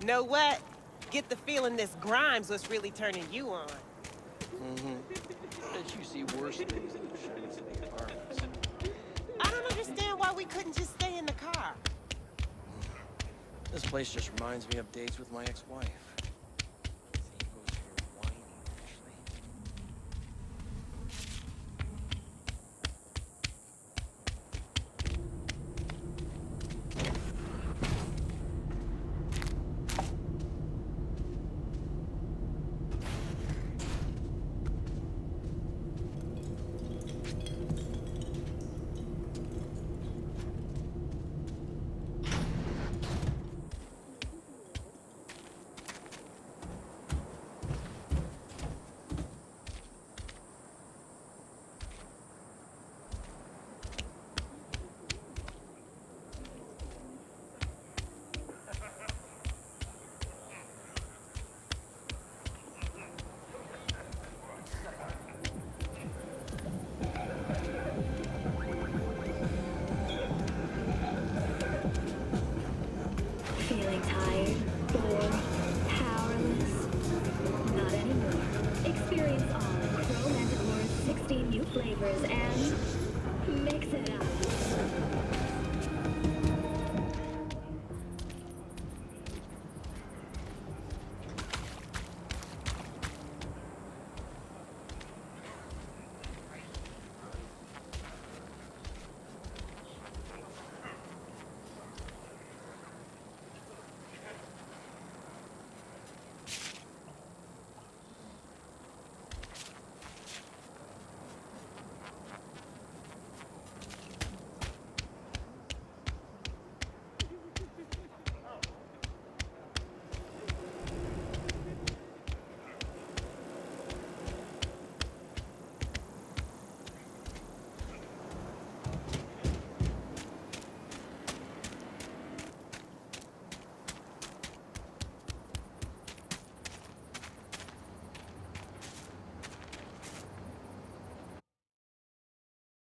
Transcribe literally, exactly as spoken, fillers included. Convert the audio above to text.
Know what? Get the feeling this Grimes was really turning you on. Mm-hmm. Bet you see worse things than the shiny city apartments. I don't understand why we couldn't just stay in the car. This place just reminds me of dates with my ex-wife. Same goes for whining, actually. Feeling tired, bored, powerless? Not anymore. Experience all of Crow Manticore's sixteen new flavors and